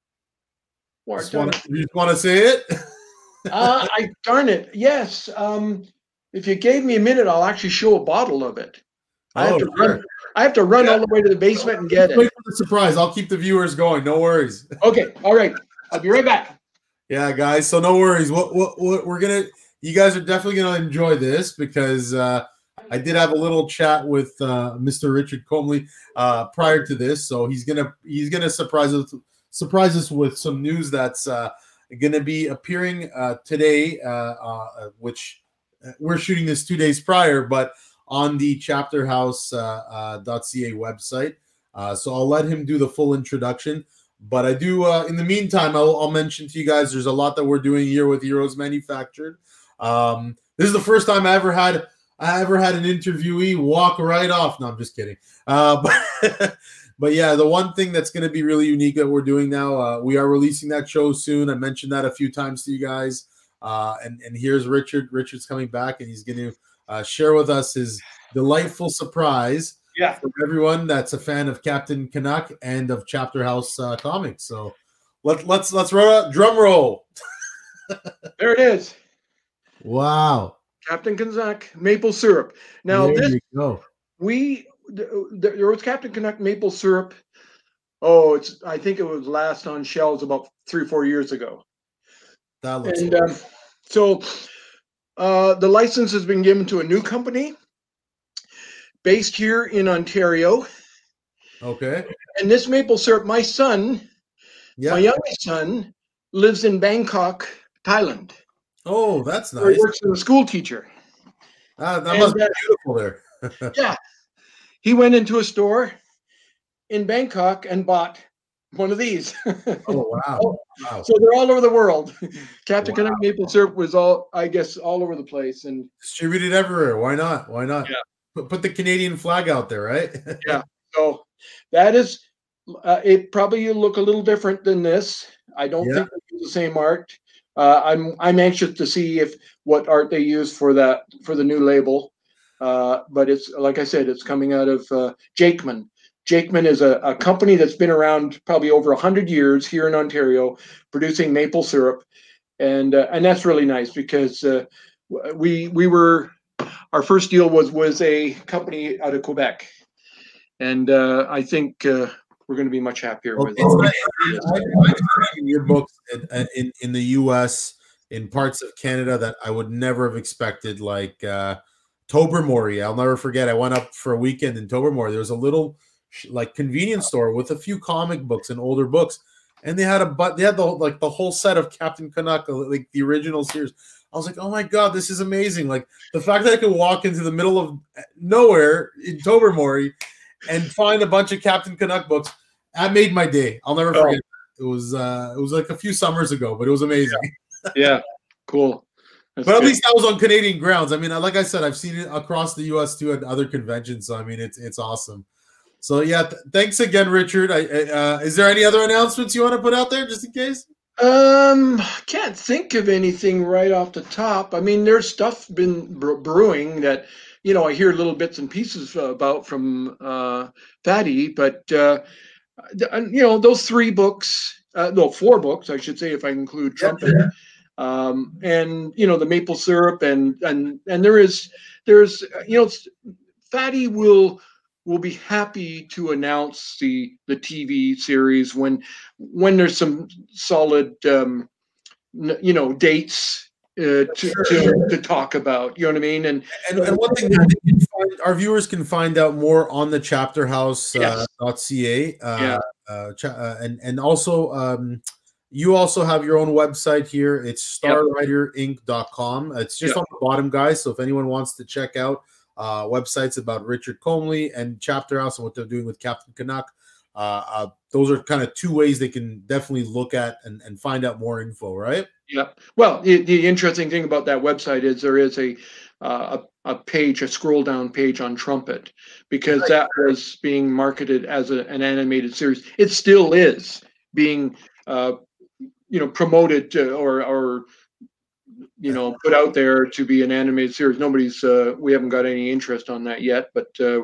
Why just don't wanna, you just want to say it. uh, I darn it. Yes. Um, if you gave me a minute, I'll actually show a bottle of it. I have Oh, to sure. run. I have to run Yeah. all the way to the basement and get Wait it. for the surprise. I'll keep the viewers going. No worries. Okay. All right. I'll be right back. Yeah, guys. So no worries. What what, what we're gonna. You guys are definitely gonna enjoy this because uh, I did have a little chat with uh, Mister Richard Comley uh, prior to this, so he's gonna he's gonna surprise us surprise us with some news that's uh, gonna be appearing uh, today, uh, uh, which we're shooting this two days prior, but on the chapterhouse dot c a website. Uh, so I'll let him do the full introduction. But I do, uh, in the meantime, I'll, I'll mention to you guys there's a lot that we're doing here with Heroes Manufactured. Um, this is the first time I ever had I ever had an interviewee walk right off. No, I'm just kidding. Uh, but, but yeah, the one thing that's going to be really unique that we're doing now, uh, we are releasing that show soon. I mentioned that a few times to you guys. Uh, and, and here's Richard. Richard's coming back, and he's going to uh, share with us his delightful surprise. Yeah. For everyone that's a fan of Captain Canuck and of Chapter House uh, comics. So let, let's let's roll a drum roll. There it is. Wow. Captain Canuck maple syrup. Now there this you go. we th- th- there was Captain Canuck maple syrup. Oh, it's I think it was last on shelves about three four years ago. That looks And um, so uh, the license has been given to a new company based here in Ontario. okay. And this maple syrup, my son, Yeah. my youngest son, lives in Bangkok, Thailand. Oh, that's Where he nice. works as a school teacher. Ah, that And, must be uh, beautiful there. Yeah. He went into a store in Bangkok and bought one of these. Oh wow. Wow. So they're all over the world. Captain Wow. Canuck maple syrup was all, I guess, all over the place. And Distributed everywhere. Why not? Why not? Yeah. Put, put the Canadian flag out there, right? so that is, uh, it probably look a little different than this. I don't Yeah. think it's the same art. Uh, I'm I'm anxious to see if what art they use for that for the new label. Uh, but it's like I said, it's coming out of uh, Jakeman. Jakeman is a, a company that's been around probably over a hundred years here in Ontario, producing maple syrup, and uh, and that's really nice because uh, we we were our first deal was was a company out of Quebec, and uh, I think uh, we're going to be much happier Well, with it's it. nice. I've, I've seen in your books in, in in the U S in parts of Canada that I would never have expected, like uh, Tobermory. I'll never forget. I went up for a weekend in Tobermory. There was a little like convenience store with a few comic books and older books, and they had a but they had the like the whole set of Captain Canuck, like the original series. I was like, oh my god, this is amazing! Like the fact that I could walk into the middle of nowhere in Tobermory and find a bunch of Captain Canuck books, that made my day. I'll never forget. Oh. It was uh, it was like a few summers ago, but it was amazing. Yeah, yeah. Cool. That's But at good. least that was on Canadian grounds. I mean, like I said, I've seen it across the U S too at other conventions. So I mean, it's it's awesome. So yeah, th- thanks again, Richard. I, I, uh, is there any other announcements you want to put out there, just in case? Um, can't think of anything right off the top. I mean, there's stuff been bre- brewing that, you know, I hear little bits and pieces about from uh, Fatty, but uh, th- and, you know, those three books, uh, no, four books, I should say, if I include Yeah, Trumpet, um, and you know, the maple syrup, and and and there is there's uh, you know, s- Fatty will will be happy to announce the the T V series when when there's some solid um, n- you know dates uh, to, sure, to sure. to talk about. You know what I mean? And And, and one thing that they can find, our viewers can find out more on the chapterhouse yes, dot c a, uh, yeah, uh, cha- uh, and and also um, you also have your own website here. It's yep, star writer inc dot com. It's just yep, on the bottom, guys. So if anyone wants to check out uh, websites about Richard Comely and Chapterhouse and what they're doing with Captain Canuck, uh, uh, those are kind of two ways they can definitely look at and, and find out more info, right? yep. Well, the, the interesting thing about that website is there is a uh, a, a page, a scroll down page on Trumpet, because that was being marketed as a, an animated series. It still is being uh, you know promoted to, or or you know put out there to be an animated series. Nobody's uh, we haven't got any interest on that yet, but uh,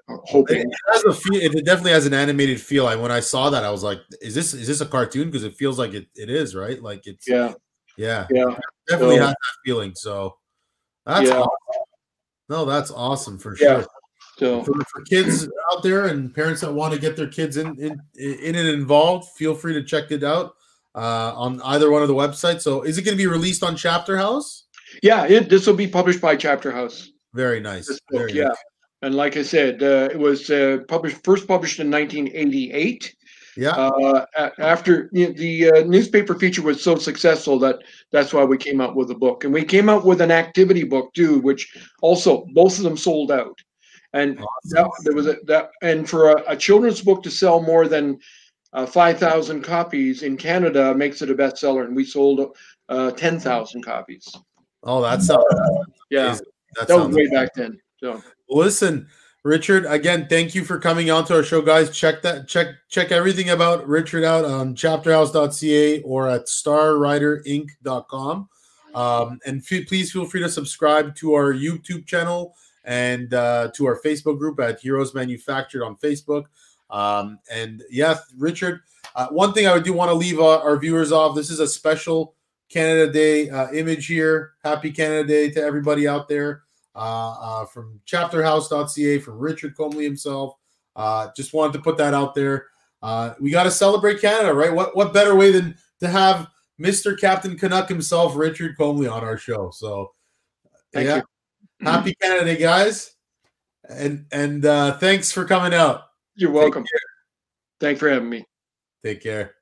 It, hoping. it has a feel. It definitely has an animated feel. And when I saw that, I was like, "Is this is this a cartoon?" Because it feels like it, it is, right? Like it's Yeah, yeah, it yeah, definitely so has that feeling. So that's yeah, awesome. No, that's awesome for yeah. sure. So For, for kids out there and parents that want to get their kids in in in it involved, feel free to check it out uh, on either one of the websites. So is it going to be released on Chapter House? yeah, it this will be published by Chapter House. Very nice. This book, Very yeah. nice. And like I said, uh, it was uh, published first published in nineteen eighty-eight. Yeah. Uh, a- after you know, the uh, newspaper feature was so successful that that's why we came out with a book, and we came out with an activity book too, which also both of them sold out. And that, Awesome. there was a, that, and for a, a children's book to sell more than uh, five thousand copies in Canada makes it a bestseller, and we sold uh, ten thousand copies. Oh, that sounds Yeah, amazing. That that was sounds way back then. So. Listen, Richard, again, thank you for coming on to our show, guys. Check that, check, check everything about Richard out on chapterhouse dot c a or at star writer inc dot com. Um, and f- please feel free to subscribe to our YouTube channel and uh, to our Facebook group at Heroes Manufactured on Facebook. Um, and yeah, Richard, uh, one thing I do want to leave uh, our viewers off. This is a special Canada Day uh, image here. Happy Canada Day to everybody out there. Uh, uh, from chapterhouse dot c a, from Richard Comely himself. Uh, just wanted to put that out there. Uh, we got to celebrate Canada, right? What what better way than to have Mister Captain Canuck himself, Richard Comely, on our show? So, Thank yeah, you. happy Canada Day, guys, and and uh, thanks for coming out. You're Take welcome. care. Thanks for having me. Take care.